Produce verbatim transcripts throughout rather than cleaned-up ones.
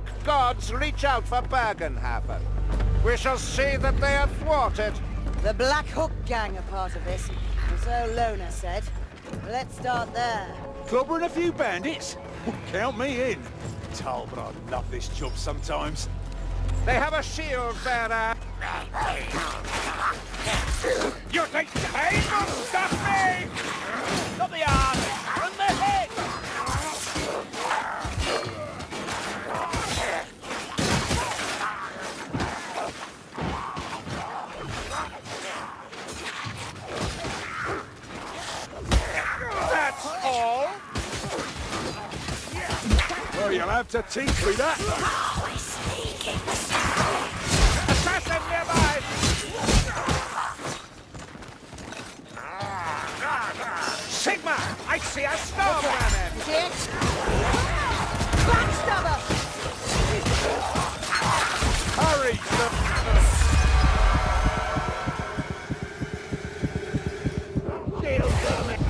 gods reach out for Bergenhaven. We shall see that they are thwarted. The Black Hook gang are part of this, or so Lona said. Let's start there. Clobbering a few bandits? Count me in. Talbot, I love this job sometimes. They have a shield bearer. You think the pain will stop me? Not the arm, and the head! That's all? Well, you'll have to teach me that. Assassin nearby! Sigma! I see a storm running! Shit! Backstabber! Hurry! Shield coming!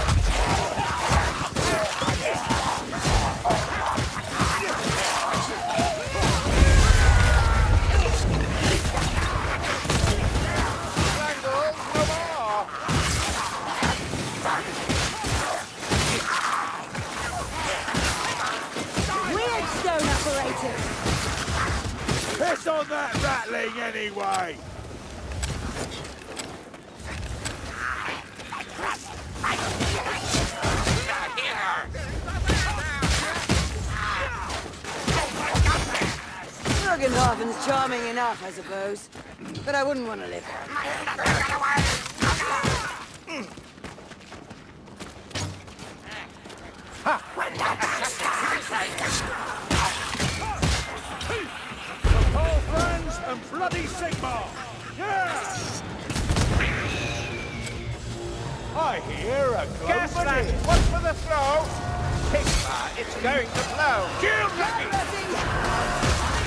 Piss on that rattling anyway! Bergenhaven's charming enough, I suppose. But I wouldn't want to live All friends and bloody Sigma! Yeah! I hear a Gas glowing lamp! Watch for the throw! Sigma, it's going to blow! Shield ready!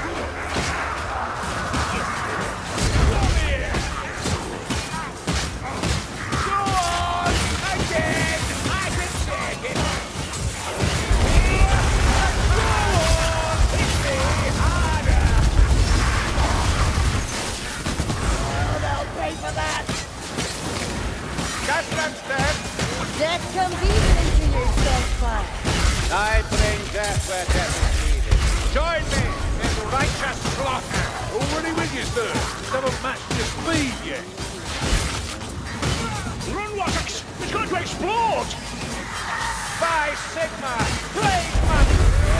Death comes easily to you, Starfire. I bring death where death is needed. Join me in righteous slaughter! Already with you, sir. Haven't matched your speed yet. Run, Wazix! It's going to explode! By Sigma! Plague money!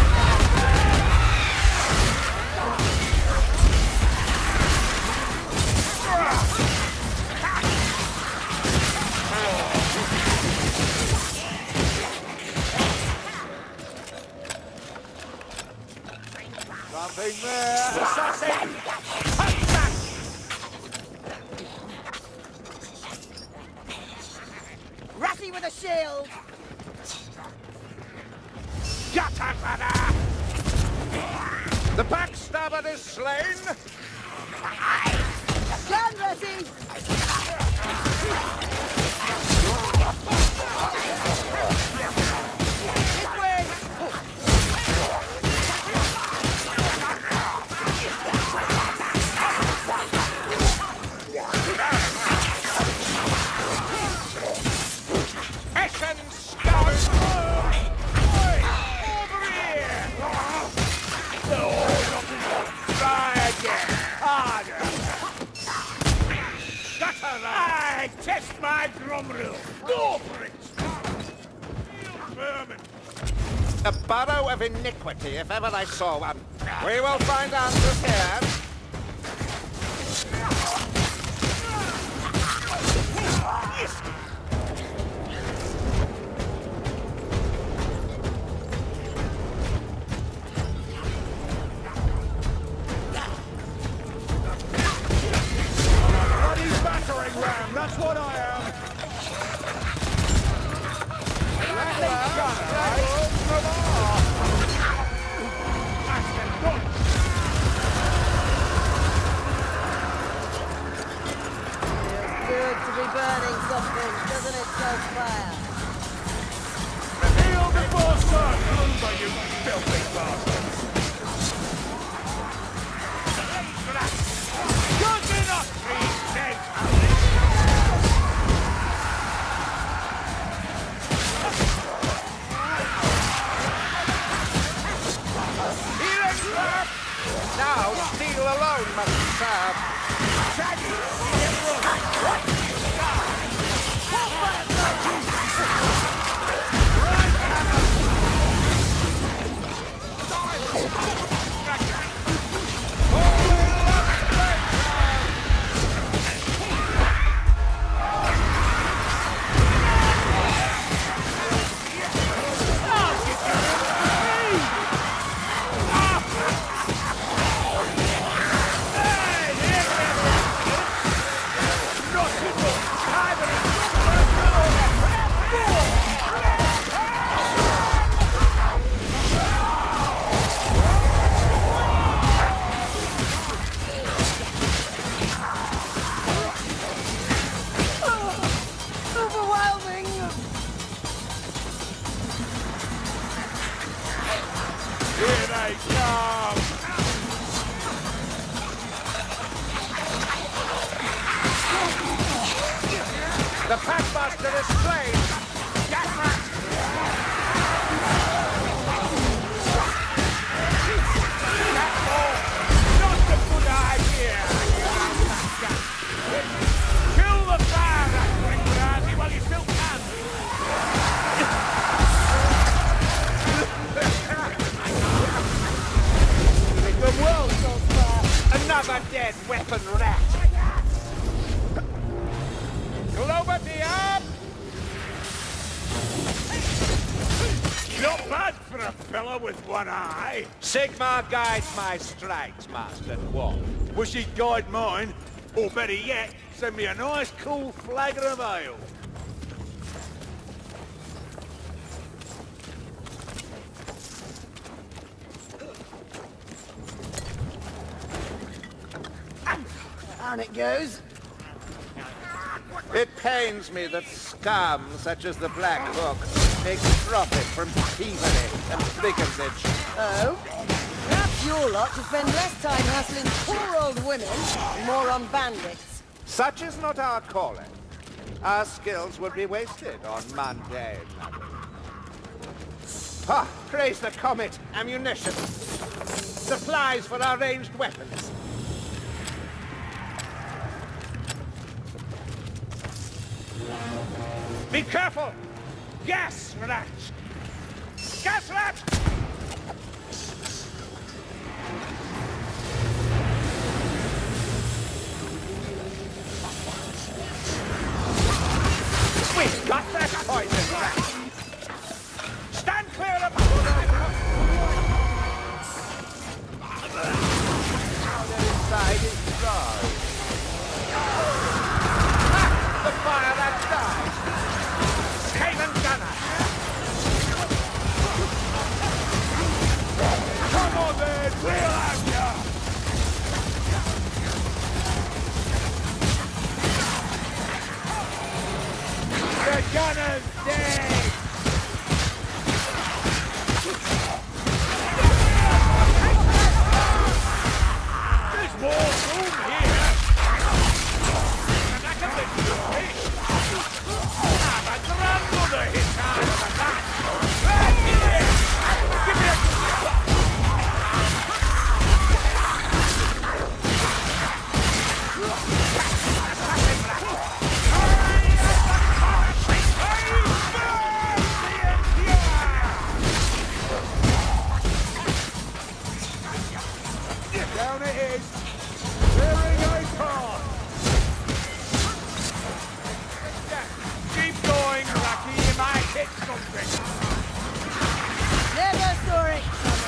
Something there! Assassin! Ratty with a shield! The backstabber is slain! Gun, Ratty! Test my drum reel. Go for it! Vermin. A burrow of iniquity, if ever I saw one. We will find answers here. That's what I am! Feels good to be burning something, doesn't it, Starfire? Kneel before sun! Lumber, you filthy bastard! Now steel alone must serve. Shaggy, see him run. What? The Packmaster is slain! Get back! That's all. Not a good idea, you bastard. Kill the fire, Ringrasi, while you still can. The world so far! Another dead weapon rat! Glover Diab! Not bad for a fellow with one eye. Sigmar guides my strikes, Master Dwarf. Wish he'd guide mine. Or better yet, send me a nice cool flagon of ale. On it goes. It pains me that scum such as the Black Hook makes profit from thievery and brigandage. Oh? Perhaps your lot to spend less time hustling poor old women and more on bandits. Such is not our calling. Our skills would be wasted on mundane. Ah, praise the comet! Ammunition! Supplies for our ranged weapons! Be careful! Gas rat! Gas rat! We've got that poison rat! Stand clear of Powder inside is dry. Ah! The fire that dies! Skaven gunner! Come on then! We'll have ya! The gunner's dead! There's more room here! And I can let you fish! Ah, my grandmother hit harder than that! Right here! Give me a... Down it is! Bearing a path! Keep going, Rocky, you might hit something! Never story.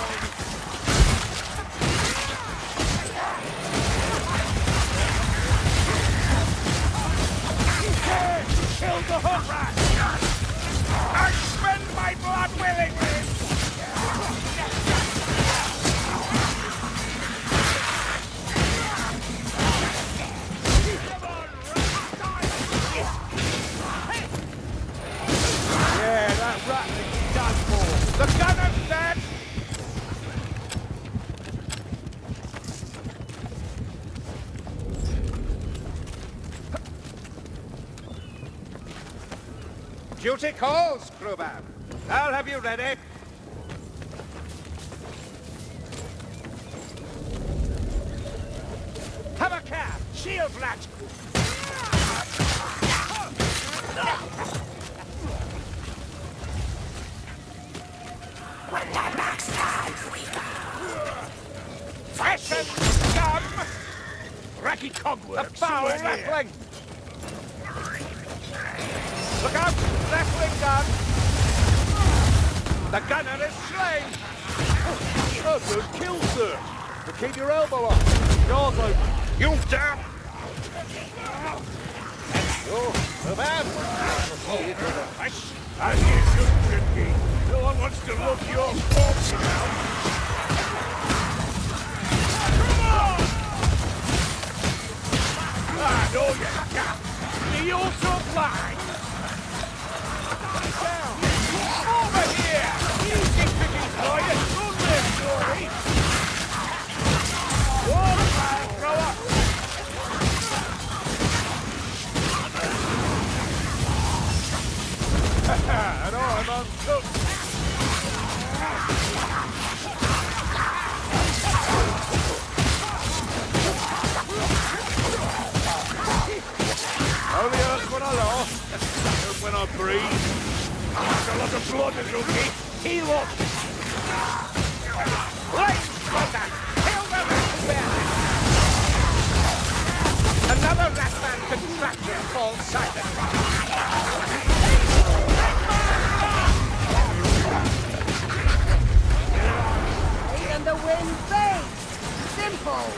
Good! Kill the hook rat! I spend my blood willingly! Yeah, that rat is done for. The gunner's dead! Duty calls, crewman. I'll have you ready. Shield latch! When the backside we go. Fashion scum! Racky cogwork. A foul rattling! Look out! Rattling gun! The gunner is slain! A good kill, sir. But keep your elbow up. Guards open. You damn! Oh, so bad. Hush! As you should, Grin. No one wants to look your corpse around. Come on! Ah, no, you can't. Me also blind. Down. Over here! Easy pickings, boy. Don't live, story. One man, grow up. And I'm uncooked. Only hurts when I laugh. Hurts when I breathe. There's a lot of blood, Luki. Heal up. Right, brother. Kill the rat. Another ratman contraction falls silent. And the wind fades. Simple.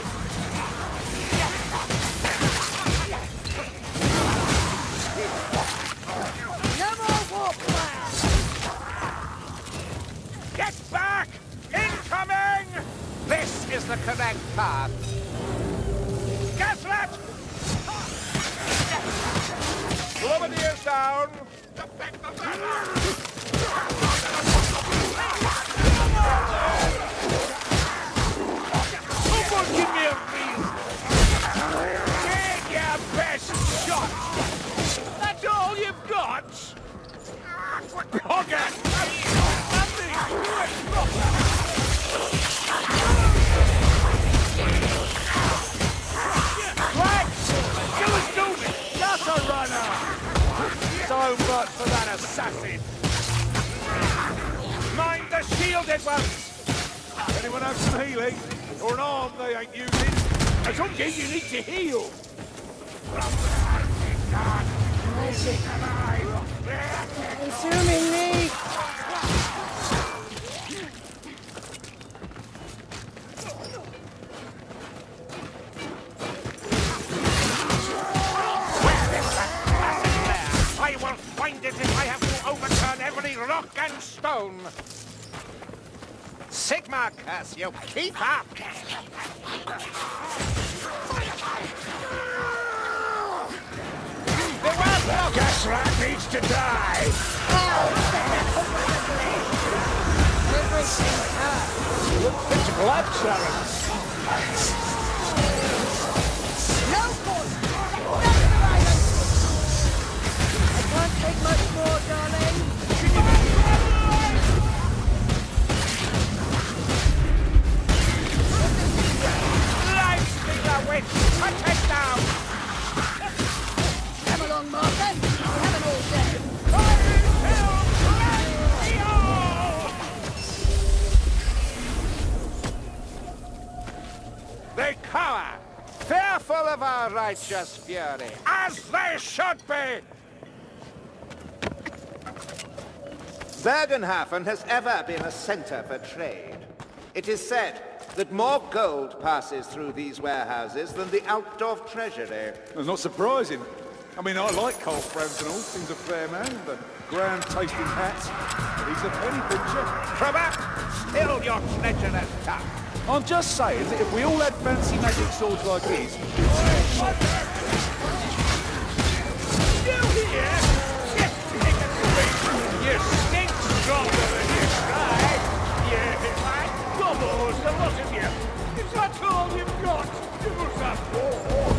No more warp plan. Get back! Incoming! This is the correct path. Gaslit! Grenadiers down! Someone give me a reason! Take your best shot! That's all you've got? Hogger! Nothing! Flag! Give us moving! That's a runner! So much for that assassin! Mind the shielded ones! Anyone have some healing? Or an arm they ain't using? I don't think you need to heal! Consuming me. I will find it if I have to overturn every rock and stone! Sigma curse you! Keep up! The one gas rat needs to die! Everything's hurt. It's blood, Sharon! No force. That's the right answer. I can't take much more, darling. Lightning witch! Touch it down! Come along, Martha. We haven't all day. They cower, fearful of our righteous fury, as they should be! Bergenhafen has ever been a center for trade. It is said that more gold passes through these warehouses than the Altdorf treasury. That's not surprising. I mean, I like Cole Franz and all. Seems a fair man with a grand-tasting hat. But he's a penny pincher. Probat, still your treacherous tongue. I'm just saying that if we all had fancy magic swords like his... You here? Get taken away! You stink stronger than you try! Yeah, man, doubles the lot of you! Is that all you've got? Give us a more!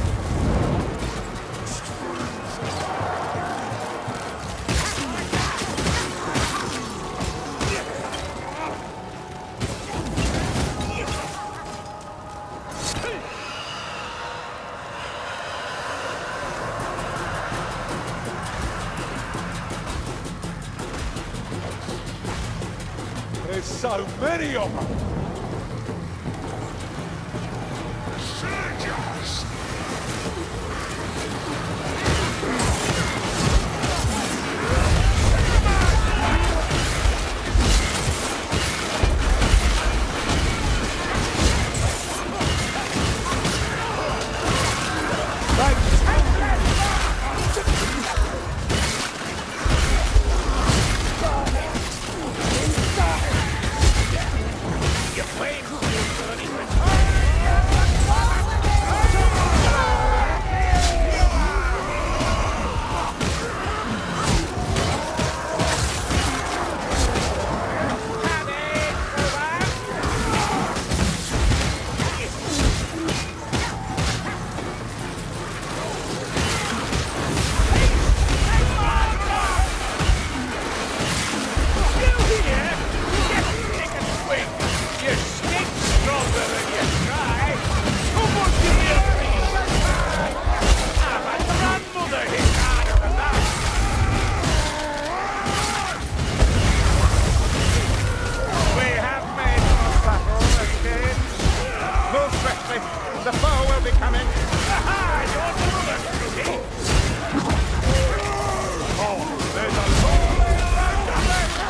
So many of them! The foe will be coming. Aha! You're the Rudy! Oh, there's a long way around the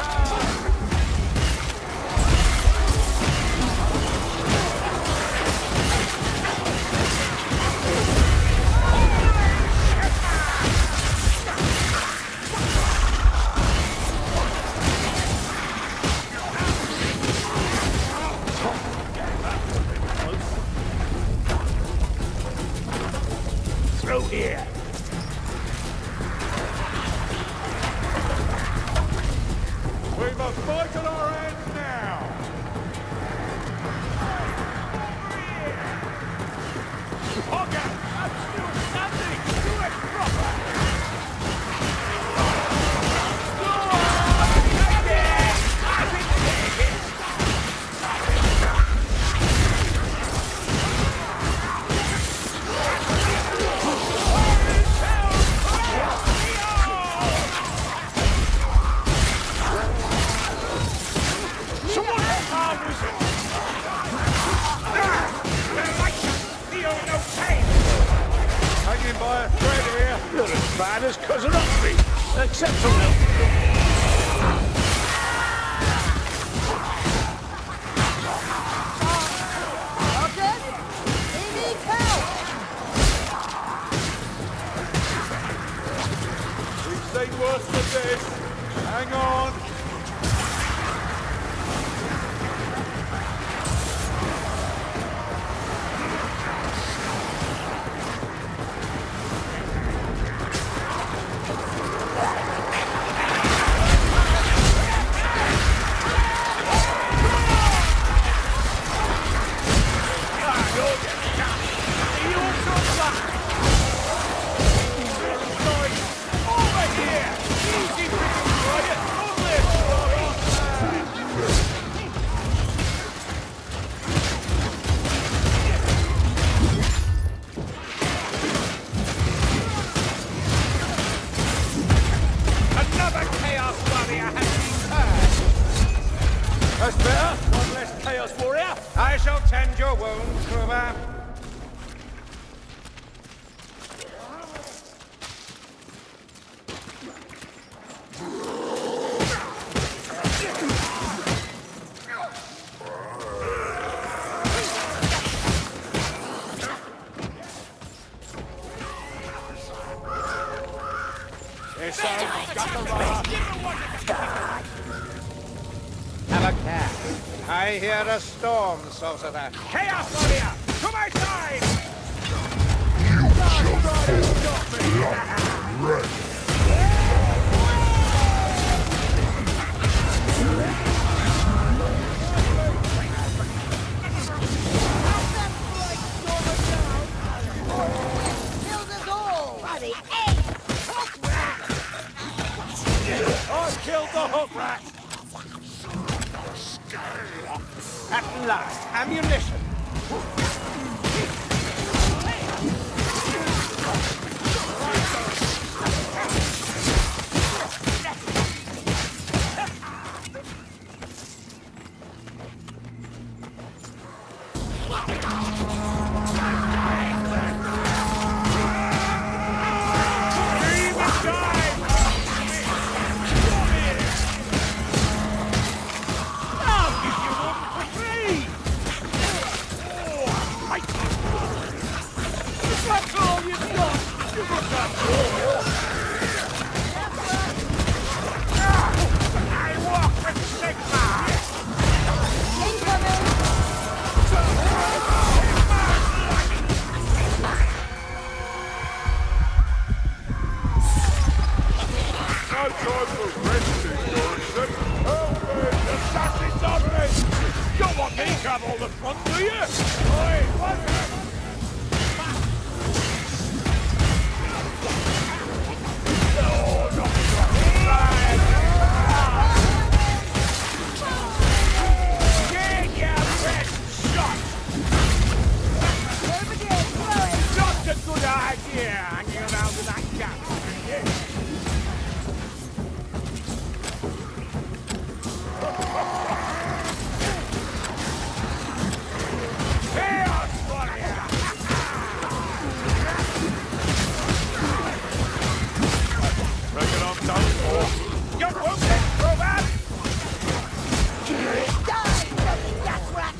through here. We must fight at our end now! Hogger! I'm still standing! Do it proper! Go on! Take it! I can take it! Someone help our wizard! Hanging by a thread here. You're as bad as Cousin Humphrey, except for milk. Sergeant, he needs help! We've seen worse than this. Hang on. That's better. One less Chaos Warrior. I shall tend your wounds, Kruber. This old gutter Have a care. I hear a storm, sorcerer. Chaos Warrior, to my side! Killed us all! By the eight! Hook rat! I killed the hook rat! At last, ammunition. I walk with Sigma! No time for resting, Morrison. Okay, the assassin's on me! Don't want me to have all the fun, do you? Oi, what's that? No, not right. Get your best shot! Just a good idea, hanging around with that cat. Reckon I'm done for. You're wounded, Robert! Die, dirty gas rat!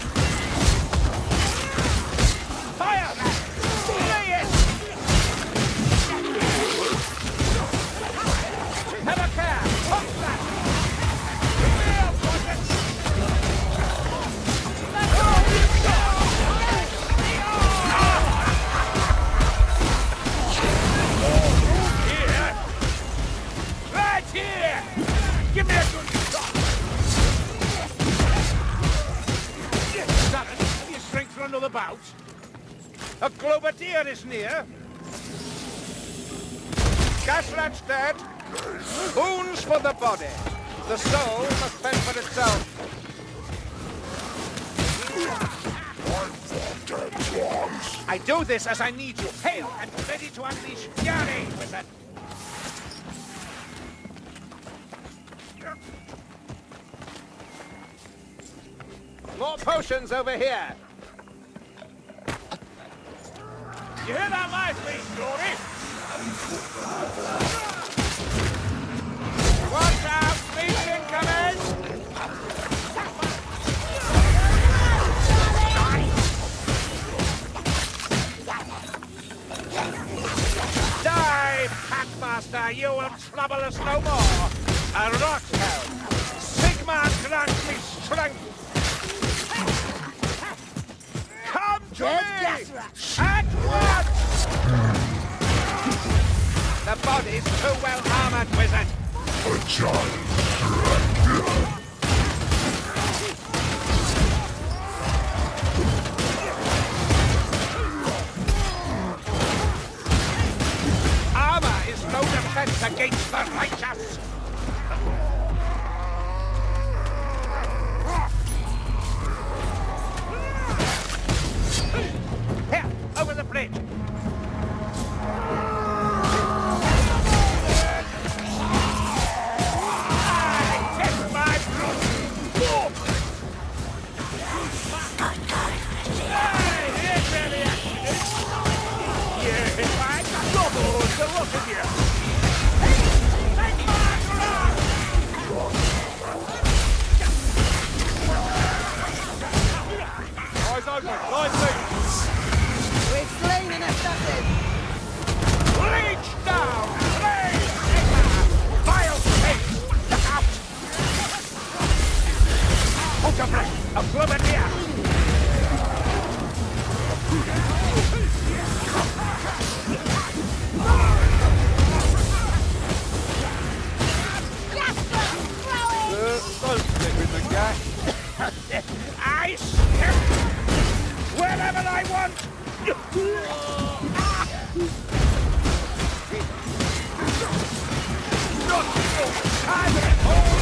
Fire, man! Slay it! Have a care! Pop that! Real buckets! Let's go! Here! Right here! Give me a good shot! Sutton, have you strength for another bout? A Globadier is near. Gasrat's dead. Wounds for the body. The soul must fend for itself. I do this as I need you, hale and ready to unleash fury, wizard. More potions over here. You hear that lively story? Watch out! Beast incoming! Die, Packmaster! You will trouble us no more! A rock helm! Sigma grants me strength! Come to Dead me! gas At once! The body's too well armored, wizard! A giant Armor is no defense against the righteous! Here, over the bridge! I test my blood! Hey, here's where the action is! Yeah, if I double the look of you! Take my blood! Eyes open, eyes open! We've slain an assassin! Reach down! Raise Sigma! Vile face! Look out! Out of breath! A Globadier! Don't stick with the guy. I step wherever I want! Not so time!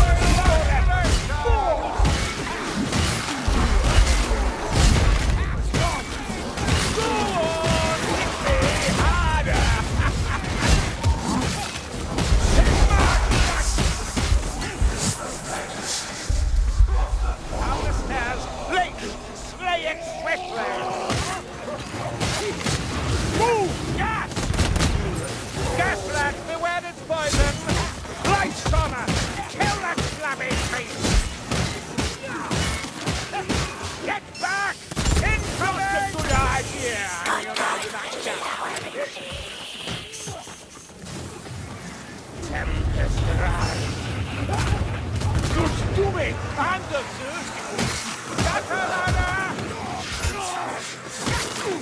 Move! Gas! Gas rat, beware its poison! Light sauna! Kill that flabby face! Get back! Incoming! That's a good idea!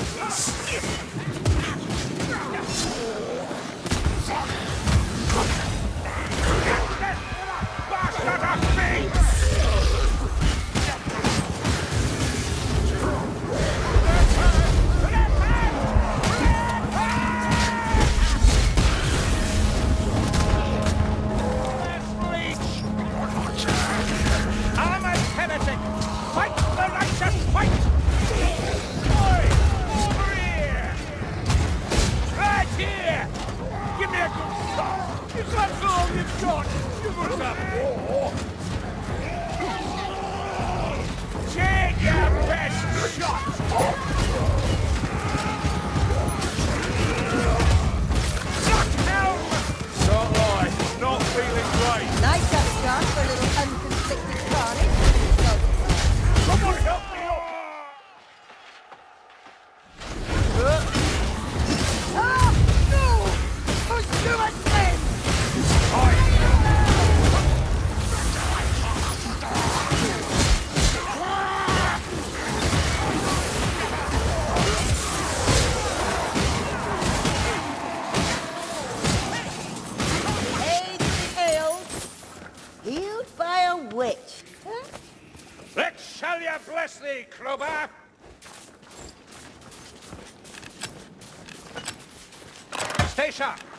Bless thee, Clubber! Stay sharp!